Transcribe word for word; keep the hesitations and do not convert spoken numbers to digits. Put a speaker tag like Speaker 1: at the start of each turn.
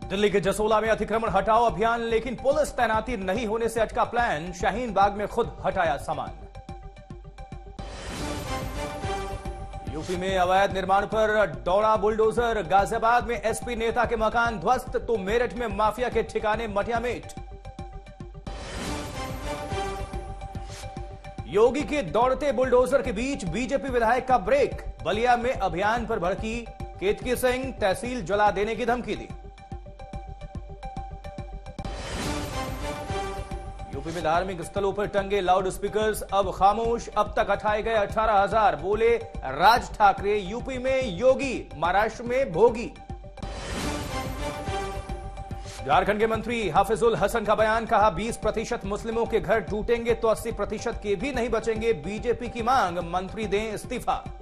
Speaker 1: दिल्ली के जसोला में अतिक्रमण हटाओ अभियान, लेकिन पुलिस तैनाती नहीं होने से अटका प्लान। शाहीन बाग में खुद हटाया सामान। यूपी में अवैध निर्माण पर दौड़ा बुलडोजर। गाजियाबाद में एसपी नेता के मकान ध्वस्त, तो मेरठ में माफिया के ठिकाने मटियामेट। योगी के दौड़ते बुलडोजर के बीच बीजेपी विधायक का ब्रेक। बलिया में अभियान पर भड़की केतकी सिंह, तहसील जला देने की धमकी दी। यूपी में धार्मिक स्थलों पर टंगे लाउड स्पीकर्स अब खामोश। अब तक हटाए गए अठारह हजार, बोले राज ठाकरे। यूपी में योगी, महाराष्ट्र में भोगी। झारखंड के मंत्री हाफिजुल हसन का बयान, कहा बीस प्रतिशत मुस्लिमों के घर टूटेंगे तो अस्सी प्रतिशत के भी नहीं बचेंगे। बीजेपी की मांग, मंत्री दें इस्तीफा।